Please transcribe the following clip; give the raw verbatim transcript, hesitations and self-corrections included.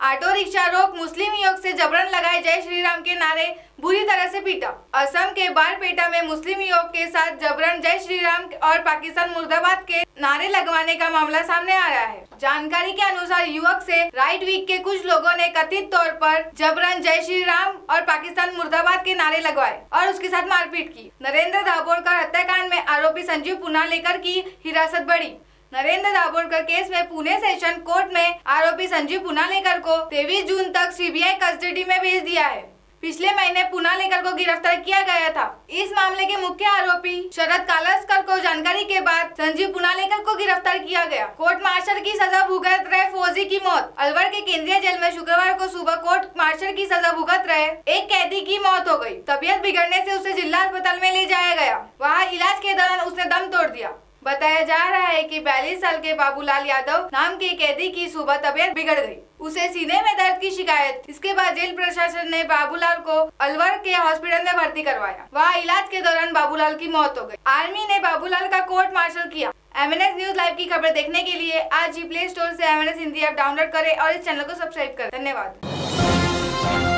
Auto rickshaw रोक मुस्लिम युवक से जबरन लगाए जय श्री राम के नारे बुरी तरह से पीटा। असम के बारपेटा में मुस्लिम युवक के साथ जबरन जय श्री राम और पाकिस्तान मुर्दाबाद के नारे लगवाने का मामला सामने आ रहा है। जानकारी के अनुसार युवक से राइट विंग के कुछ लोगों ने कथित तौर पर जबरन जय श्री राम और पाकिस्तान मुर्दाबाद के नारे लगवाए और उसके साथ मारपीट की। नरेंद्र दाभोलकर हत्याकांड में आरोपी संजीव पुनालेकर की हिरासत बढ़ी। नरेंद्र दाभोलकर केस में पुणे सेशन कोर्ट में आरोपी संजीव पुनालेकर को तेईस जून तक सीबीआई कस्टडी में भेज दिया है। पिछले महीने पुनालेकर को गिरफ्तार किया गया था। इस मामले के मुख्य आरोपी शरद कालस्कर को जानकारी के बाद संजीव पुनालेकर को गिरफ्तार किया गया। कोर्ट मार्शल की सजा भुगत रहे फौजी की मौत। अलवर के केंद्रीय जेल में शुक्रवार को सुबह कोर्ट मार्शल की सजा भुगत रहे एक कैदी की मौत हो गयी। तबीयत बिगड़ने से उसे जिला अस्पताल में ले जाया गया। वहाँ इलाज के दौरान उसने दम तोड़ दिया। बताया जा रहा है कि बयालीस साल के बाबूलाल यादव नाम के कैदी की सुबह तबीयत बिगड़ गई। उसे सीने में दर्द की शिकायत। इसके बाद जेल प्रशासन ने बाबूलाल को अलवर के हॉस्पिटल में भर्ती करवाया। वहाँ इलाज के दौरान बाबूलाल की मौत हो गई। आर्मी ने बाबूलाल का कोर्ट मार्शल किया। M N S news live की खबर देखने के लिए आज ही प्ले स्टोर से M N S Hindi app download करें और इस चैनल को सब्सक्राइब करें। धन्यवाद।